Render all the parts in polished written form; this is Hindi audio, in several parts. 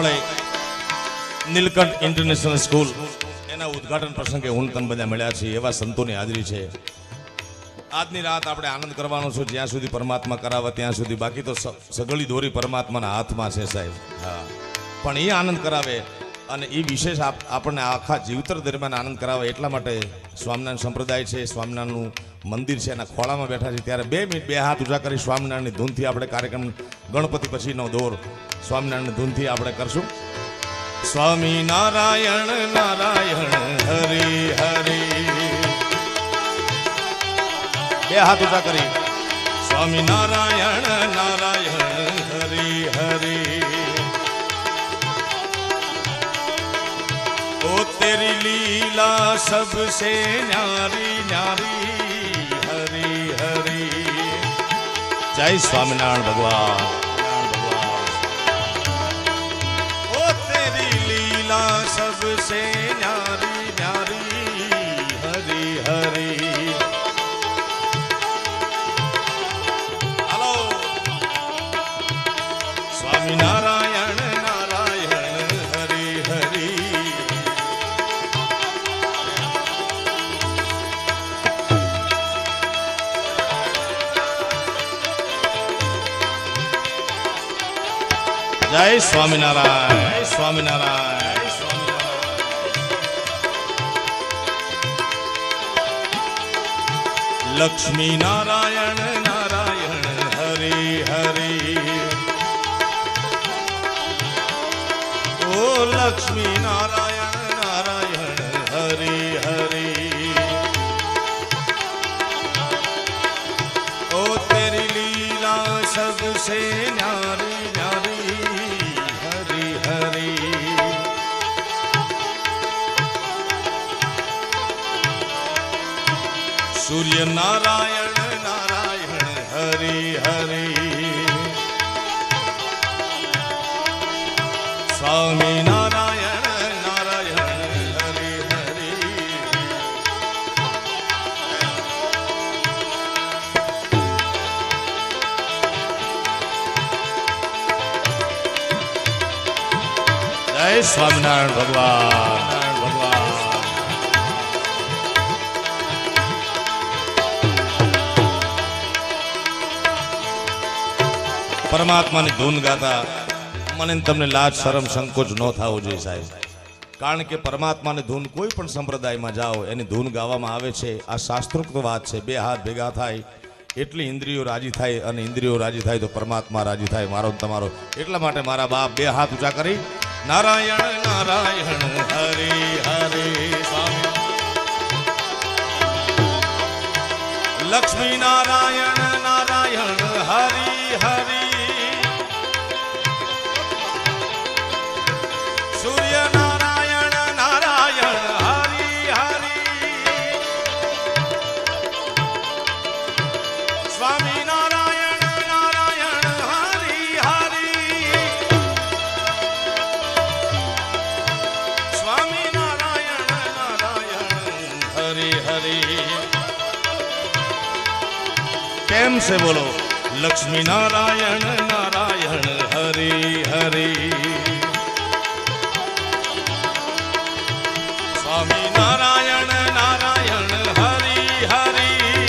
આપણે નીલકંઠ ઇન્ટરનેશનલ સ્કૂલ એના ઉદ્ઘાટન પ્રસંગે હું તન બધા મળ્યા છીએ એવા સંતોની હાજરી છે। આજની રાત આપણે આનંદ કરવાનો છે જ્યાં સુધી પરમાત્મા કરાવે ત્યાં સુધી, બાકી તો સગળી દોરી પરમાત્માના હાથમાં છે સાહેબ। હા, પણ એ આનંદ કરાવે અને એ વિશેષ આપણને આખા જીવતર દરમિયાન આનંદ કરાવે એટલા માટે સ્વામિનારાયણ સંપ્રદાય છે, સ્વામિનારાયણનું મંદિર છે, એના ખોળામાં બેઠા છે। ત્યારે 2 મિનિટ 2 હાથ ઊંચા કરી સ્વામિનારાયણની ધૂનથી આપણે કાર્યક્રમ ગણપતિ પછીનો દોર સ્વામિનારાયણની ધૂનથી આપણે કરશું। સ્વામી નારાયણ નારાયણ હરે હરે, 2 હાથ ઊંચા કરી સ્વામી નારાયણ નારાયણ હરે હરે। ओ तेरी लीला सबसे न्यारी न्यारी हरी हरी। जय स्वामीनारायण भगवान। ओ तेरी लीला सबसे न्यारी न्यारी हरी हरी। हेलो स्वामीनारायण नारायण हरि हरि। जय स्वामीनारायण, जय स्वामीनारायण, जय स्वामीनारायण। लक्ष्मी नारायण नारायण हरि हरि। ओ लक्ष्मी नारायण नारायण हरि हरि। ओ तेरी लीला सबसे न्यारी न्यारी हरि हरि। सूर्य नारायण नारायण हरि हरि। स्वामी नारायण नारायण हरि हरि। जय स्वामीनारायण भगवान, भगवान। परमात्मा ने धून गाता મને તમને લાજ શરમ સંકોચ ન થવો જોઈએ સાહેબ, કારણ કે પરમાત્માની ધૂન કોઈ પણ સંપ્રદાયમાં જાઓ એની ધૂન ગાવામાં આવે છે। આ શાસ્ત્રોક્ત વાત છે। 2 હાથ ભેગા થાય એટલી ઇન્દ્રિયો રાજી થાય અને ઇન્દ્રિયો રાજી થાય તો પરમાત્મા રાજી થાય, મારો તમારો। એટલા માટે મારા બાપ 2 હાથ ઊંચા કરી નારાયણ નારાયણ હરે હરે સ્વામી। લક્ષ્મી નારાયણ નારાયણ હરિ હરિ। सूर्य नारायण नारायण हरि हरि। स्वामी नारायण नारायण हरि हरि। स्वामी नारायण नारायण हरि हरि। प्रेम से बोलो लक्ष्मी नारायण नारायण हरि हरि। स्वामी नारायण नारायण हरि हरि।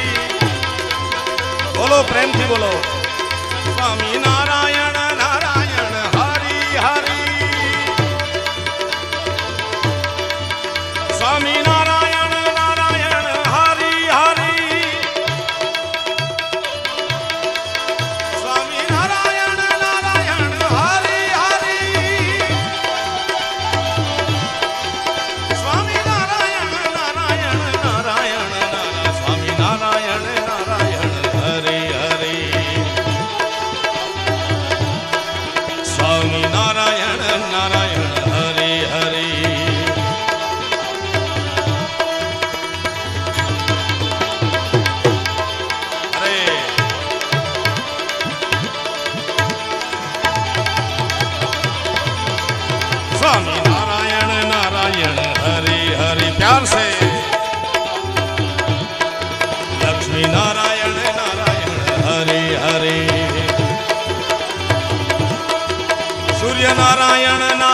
बोलो प्रेम थी बोलो स्वामी नारायण नारायण हरि हरि। स्वामी नारायण नारायण हरि हरि। स्वामी नारायण नारायण हरि हरि। स्वामी नारायण नारायण नारायण नारायण। स्वामी नारायण नारायण हरि हरि। स्वामी नारायण नारायण हरि हरि। अरे स्वामी नारायण नारायण हरि हरि। प्यार से लक्ष्मी नारायण नारायण हरि हरि। सूर्य नारायण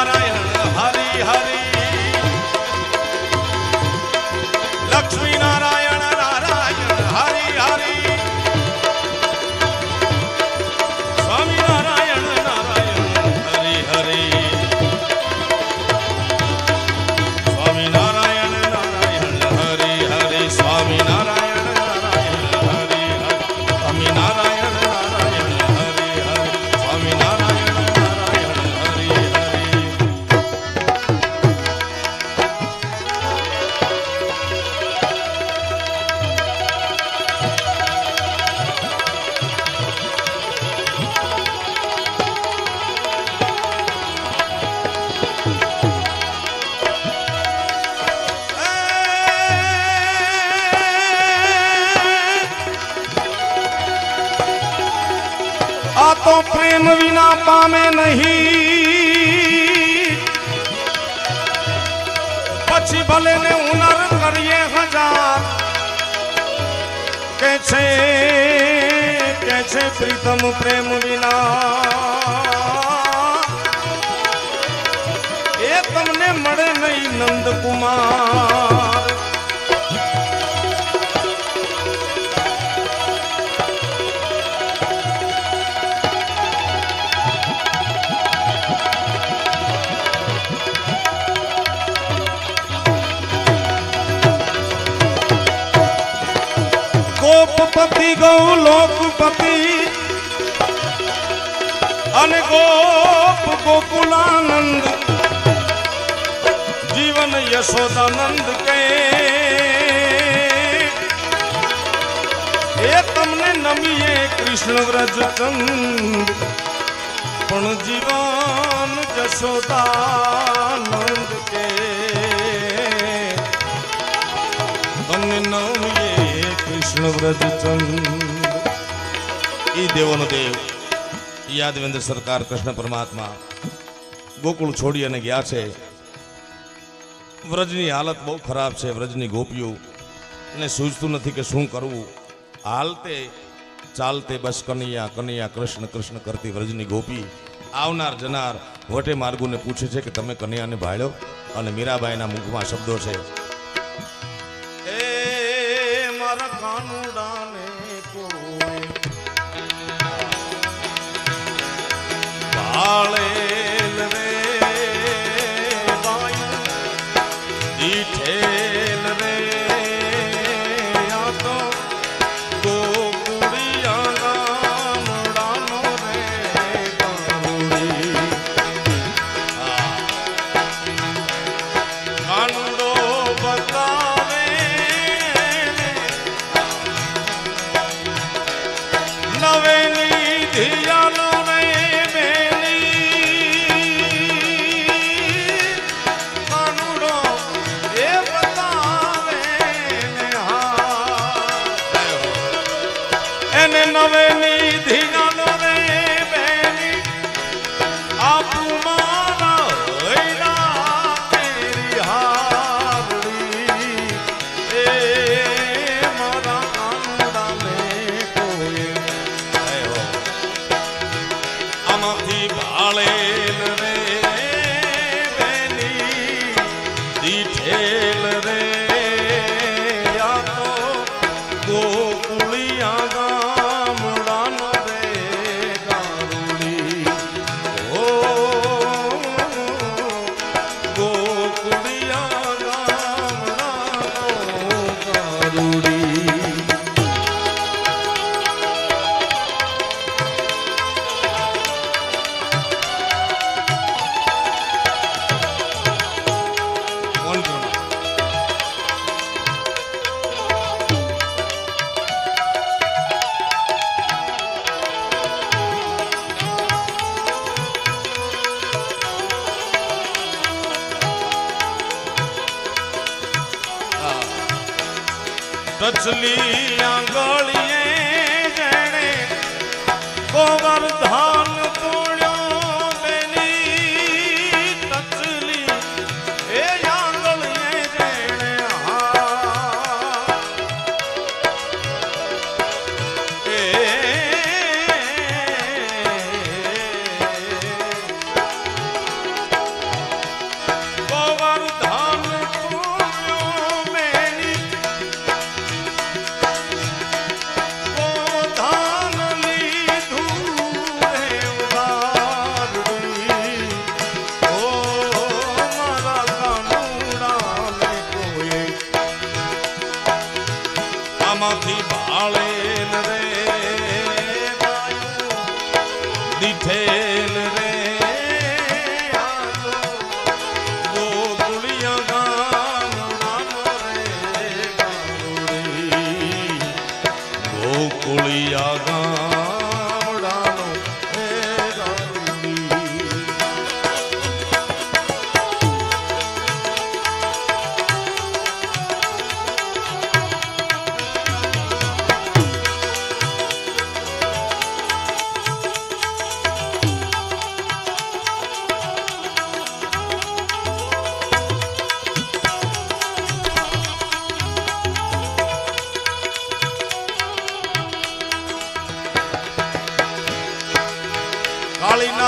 આ તો પ્રેમ વિના પામે નહીં, પછી ભલે ને હુનર કરીએ હજાર. કે છે પ્રીતમ પ્રેમ વિના એ તમને મળે નહીં નંદકુમાર. ગોપપતિ ગૌલોકપતિ અને ગોપ ગોકુલાનંદ જીવન યશોદાનંદ કે એ તમને નમીએ કૃષ્ણ વ્રજચંદ પણ જીવન યશોદાનંદ કે તમને નમીએ કૃષ્ણ વ્રજચંદ. ઈ દેવોનો દેવ યાદવેન્દ્ર સરકાર કૃષ્ણ પરમાત્મા ગોકુળ છોડી અને ગયા છે. વ્રજની હાલત બહુ ખરાબ છે. વ્રજની ગોપીઓ ને સૂઝતું નથી કે શું કરવું. હાલતે ચાલતે બસ કનૈયા કનૈયા કૃષ્ણ કૃષ્ણ કરતી વ્રજની ગોપી આવનાર જનાર વટે માર્ગોને પૂછે છે કે તમે કનૈયાને ભાળ્યો. અને મીરાબાઈના મુખમાં શબ્દો છે, કાનુડાને કોઈ ભાળેલ રે બાઈ દીઠેલ રે આ તો ગોકુળિયા ગામડાનો રે કાનુડી. કાનુડો બતાવે નવેલી ધિયાનો રે બેની કાનુડો એ બતાવે ને એને નવેલી ધિયાનો રે બેની આપું મારા હૈરા તેરી હારડી એ મારા કાનુડાને કોઈ આમાંથી ભાળેલ રે બેની દીઠેલ રે આ તો ગોકુળિયા ગામડાનો રે કારુડી. ઓ ગોકુળિયા ગામડાનો કારુડી. ટચલી આંગળીએ જેણે ગોવર્ધન તોડ્યો બેની ટચલી એ આંગળીએ જેણે એ ગોવર્ધન તોડ્યો બેની આમાંથી ભાળેલ રે દીઠેલ રે ગોકુળિયા ગામડાનો રે કારુડી. ગોકુળિયા ગામડાનો રે કારુડી.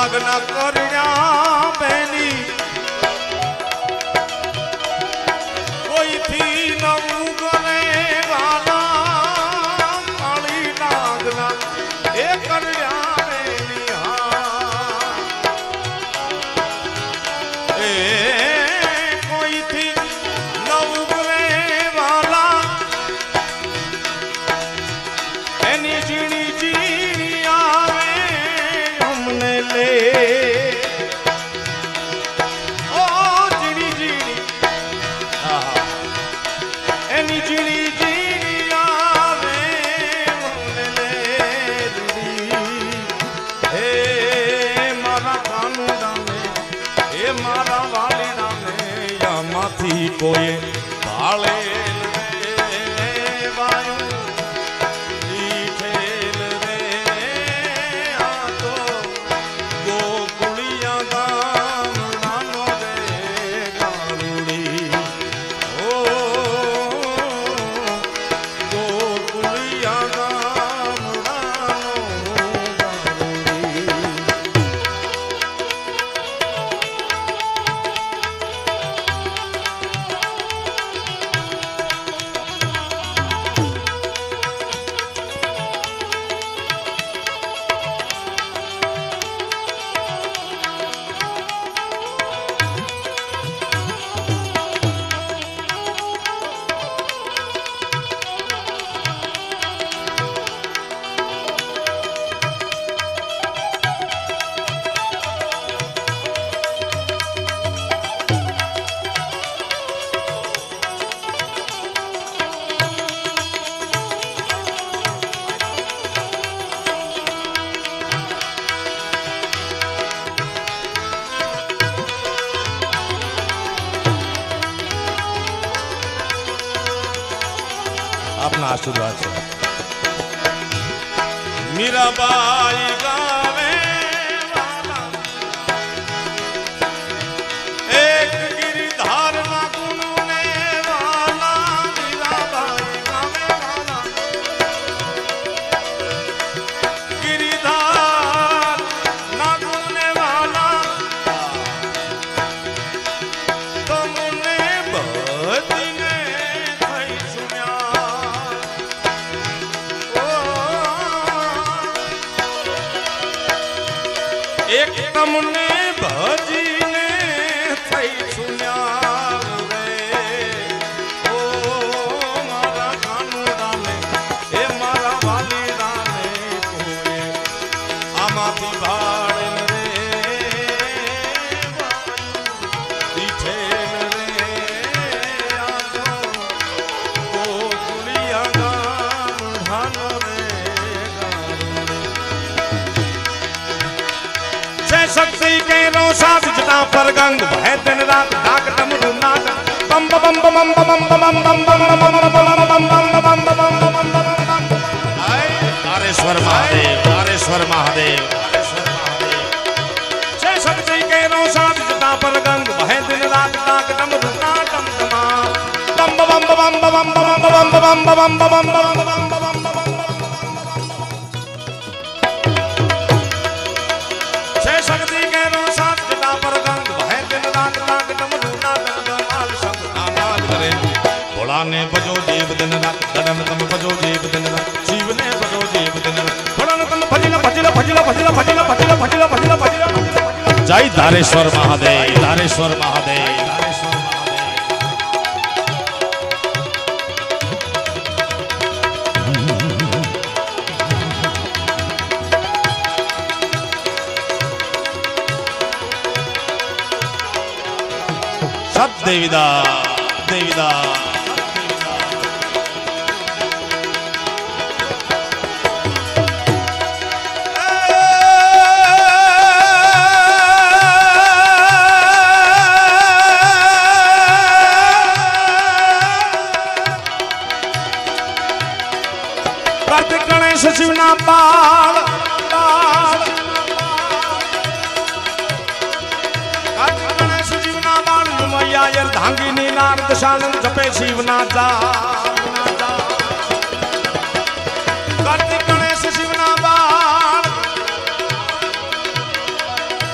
नागना करया बेनी कोई थी नवू करे वाला काली नागना ए करया बेनी ए कोई थी नवू करे वाला एनी जीनी जीनी आवे हमने ले ओ जीनी जीनी एनी जीनी जीनी आवे हमने ले हे मारा कानू डाले हे मारा वाली डाले या माथी कोई भाले वायु अपना आशीर्वाद से मीराबाई गावे वाला एक गिरधार ना गुनने वाला मीराबाई गावे वाला गिरधार ना गुनने वाला तुमने बदी ने थई सुन्या एक तमने भजी ने थई सुन्या रे ओ मारा कानू डाले ए मारा वाली डाले कोए आमाती भाड़ रे पीछे रे आजो ओ कुलिया गान ढानो रे शक्ति के रोशा जटा पर गंग भय दिन रात डाक डमरू नाद बम बम बम बम बम बम बम बम बम बम तारेश्वर महादेव तारेश्वर महादेव जय शक्ति के रोशा जटा पर गंग भय दिन रात डाक डमरू नाद बम बम बम बम बम बम बम शक्ति के रोसात जटा पर गंग भय दिन रात नाग डमरू नाद नाल शब्द नामाल करे भोला ने बजो देव दिन रात गगन तम बजो देव दिन रात शिव ने बजो देव दिन रात भोला तम भजला भजला भजला भजला भजला भजला भजला भजला भजला जय धारेश्वर महादेव धारेश्वर महादेव सब देविदा देविदा कार्तिक गणेश शिवना बाल यार धांगिनी नारद शानन जपे शिवना जा कार्तिक गणेश शिवना बाल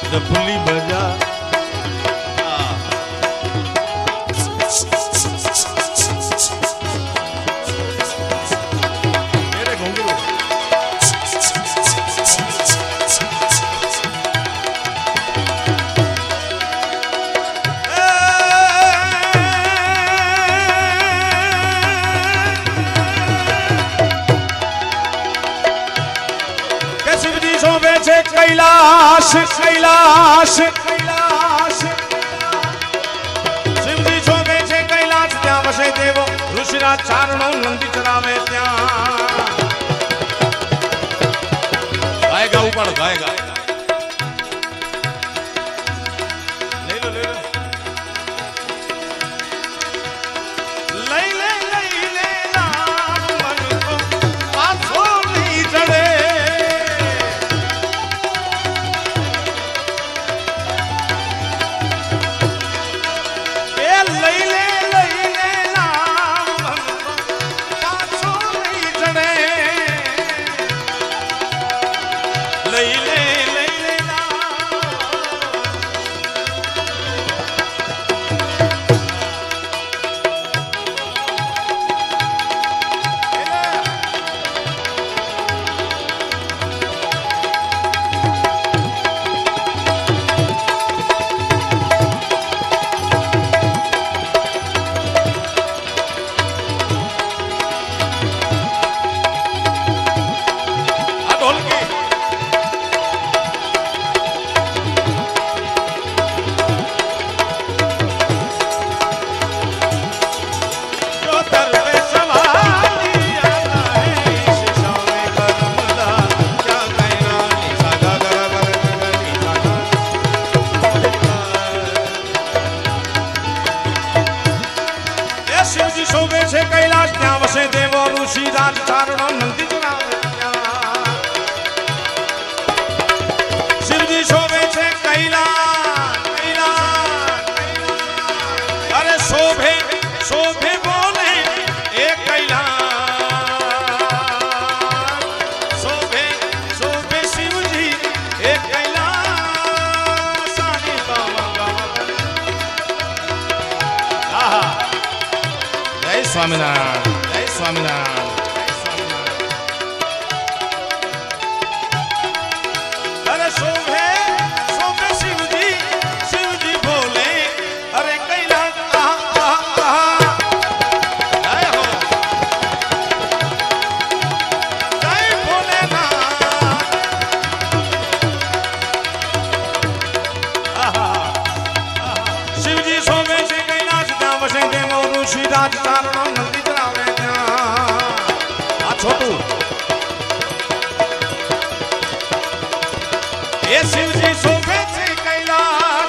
डफली बजा कैलाश कैलाश कैलाश शिवजी छोगे छे कैलाश त्या वसे देवो ऋषिराज चारणो नंदी चरावे त्या गाएगा ऊपर गाएगा ले लो ले नाम मन को पाछो नहीं चढ़े कैलाश त्या वसे देवो ऋषिराज चारणो नंदी चरावे त्या शिवजी शोभे छे कैलाश कैलाश अरे शोभे शोभे बोले ए कैलाश शोभे शोभे शिवजी ए कैलाश सानी बाबा आहा जय स्वामीनारायण जय स्वामीनारायण अरे शोभे शोभे शिवजी बोले अरे कैलाश जय हो जय भोलेनाथ शिवजी शोभे से कैलाश त्या वसे देवो ऋषिराज चारणो नंदी चरावे त्या आ छोटू ये शिवजी शोभे छे कैलाश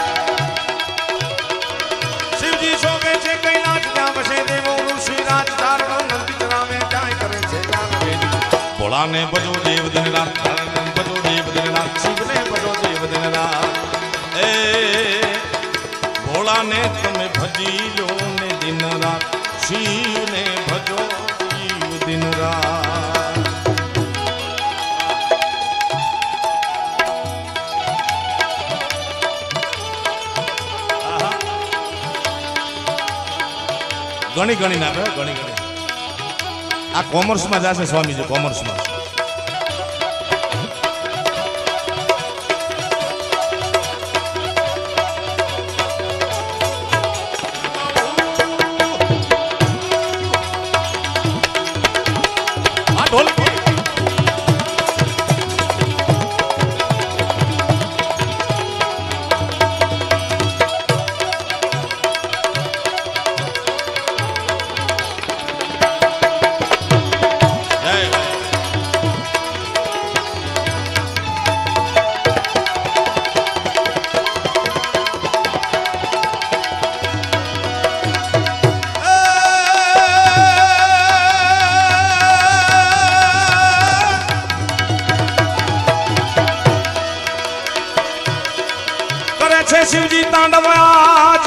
शिवजी शोभे छे कैलाश त्या वसे देवो ऋषिराज चारणो नंदी चरावे त्या करे छे भोला ने भजो देव दिन रात भजो देव दिन रात शिव ने भजो देव दिन रात ए भोला ने तमे भजी लो ने दिन रात शिव ने भजो शिव दिन रात गणी गणी ना गणी गणी आ कॉमर्स में जासे स्वामी जी कॉमर्स में शिवजी तांडव आज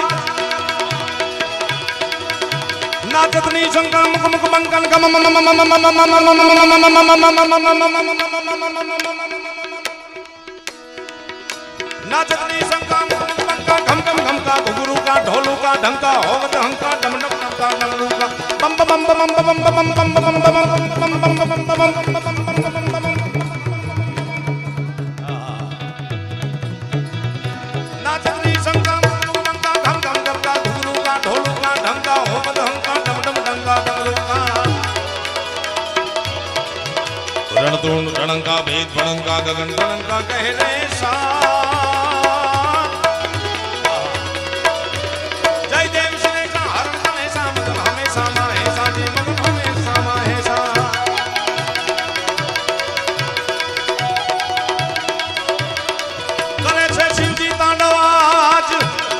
नाचतनी शंकर मुख मुख बंकन गम नाचतनी शंका पंका घम घम घम का घुघरू का ढोलू का ढंका होवत हंका डम डम डम का डमरू का बम बम बम बम बम बम बम बम बम बम बम बम बम नाचतनी शंका पंका घम घम घम का घुघरू का ढोलू का ढंका होवत हंका डम डम डंका डमरू का रणतुण रणंका भेद भणंका गगन रणंका कह रे सा जय देव श्री का हरण हमेशा मतलब हमेशा माहेशा जी मतलब हमेशा माहेशा करे छे शिवजी तांडव आज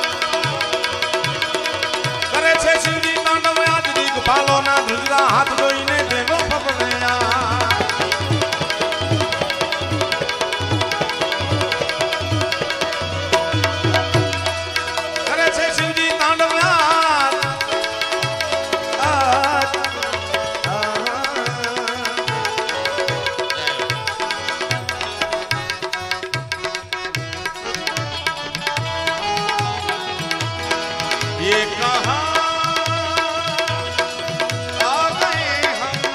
करे छे शिवजी तांडव आज दिगपालो ना धुजरा हाथ जोईने देवो फपड़या ये कहाँ आ गए हम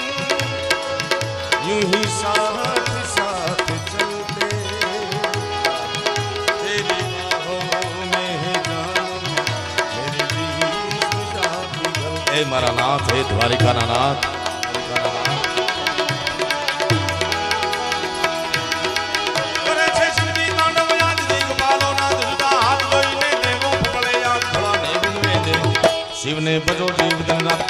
यूं ही साथ साथ चलते तेरी बाहों में है जान मेरे बीच जा पिघलते मारा नाथ है द्वारिका नाथ शिव ने बजो जीव दिन रात